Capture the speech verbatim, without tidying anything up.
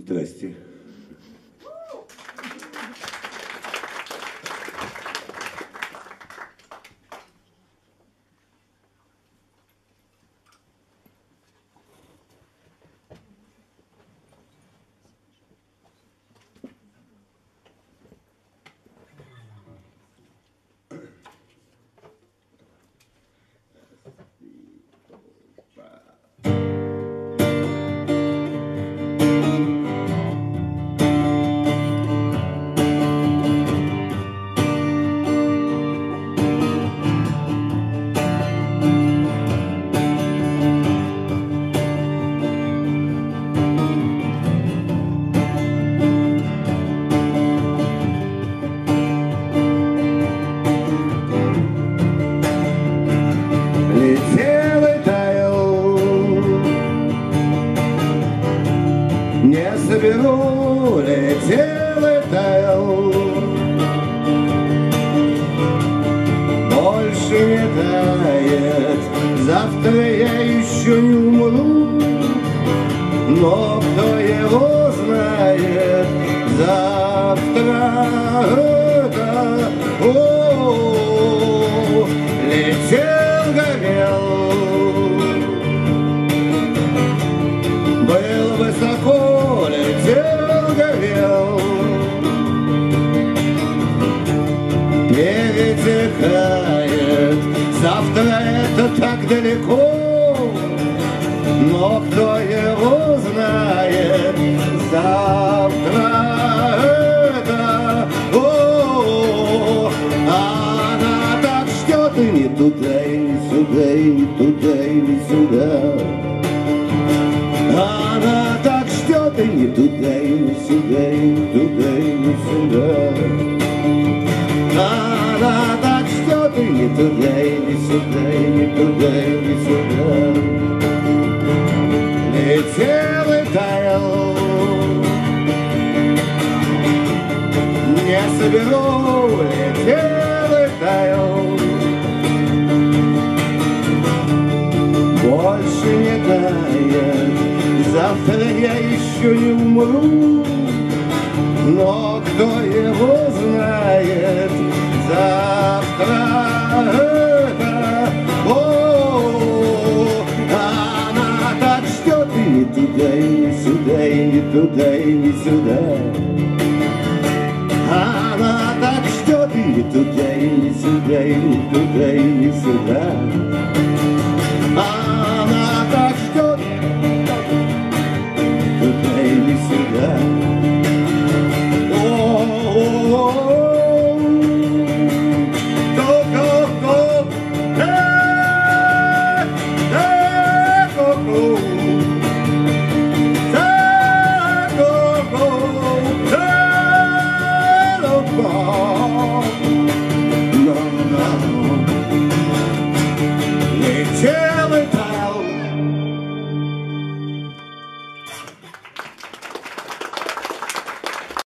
Здрасте. Заберу, летел и таял, больше не тает. Завтра я еще не умру, но кто его знает? Завтра это, о, летел, горел, был высоко, летел, горел, перетекает. Завтра это так далеко, но кто его знает? Завтра это, о, она так ждет, и не туда, и не сюда, и не туда, и не сюда. Она так ждет, и не туда, и не сюда, и не туда, и не сюда. Она так ждет, и не туда, и не сюда, и не туда, и не сюда. Летел и таял, не соберу, летел и таял, больше не тает. Завтра я еще не умру, но кто его знает? Завтра это, о, она так ждет, и не туда, и не сюда, и не туда, и не сюда. Она так ждет, и не туда, и не сюда, и не туда, и не сюда.